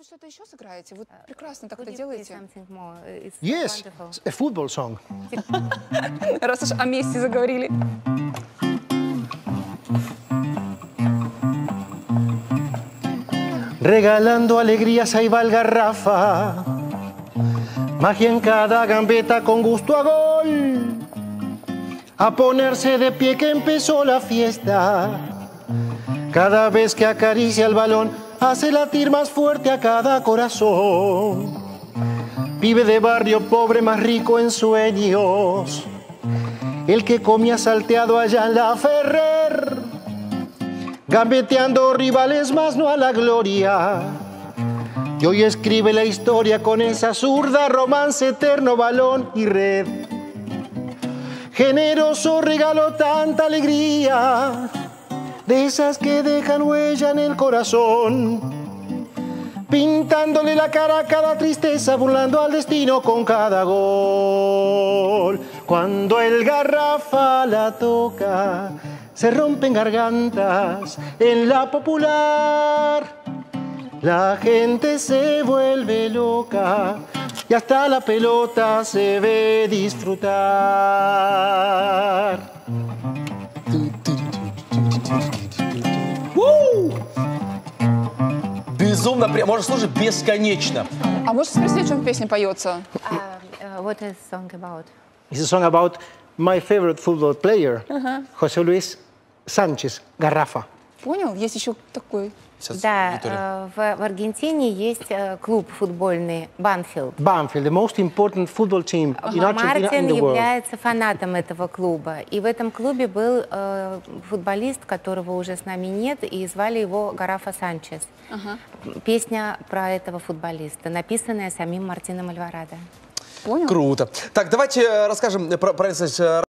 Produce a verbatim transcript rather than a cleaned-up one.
быть, что-то еще сыграете? Вы прекрасно так это делаете. Yes, a football song. Раз уж о Месси заговорили. Regalando alegrías, ahí va el Garrafa. Magia en cada gambeta con gusto a gol. A ponerse de pie que empezó la fiesta. Cada vez que acaricia el balón, hace latir más fuerte a cada corazón. Vive de barrio pobre, más rico en sueños. El que comía salteado allá en la Ferrer. Gambeteando rivales más no a la gloria. Y hoy escribe la historia con esa zurda, romance eterno, balón y red. Generoso regaló tanta alegría, de esas que dejan huella en el corazón, pintándole la cara a cada tristeza, burlando al destino con cada gol. Cuando el Garrafa la toca, se rompen gargantas en la Popular. La gente se vuelve loca y hasta la pelota se ve disfrutar. Безумно, можно слушать бесконечно. А можете спросить, о чем песня поется? Uh, uh, what is the song about? It's a song about my favorite football player, Uh-huh. José Luis Sánchez Garrafa. Понял? Есть еще такой. Сейчас, Да, Виктория. э, в, в Аргентине есть э, клуб футбольный Банфилд. Banfield, the most important football team in Argentina Мартин and the world. является фанатом этого клуба. И в этом клубе был э, футболист, которого уже с нами нет, и звали его Гаррафа Санчес. Ага. Песня про этого футболиста, написанная самим Мартином Альварадо. Понял? Круто. Так, давайте расскажем про, про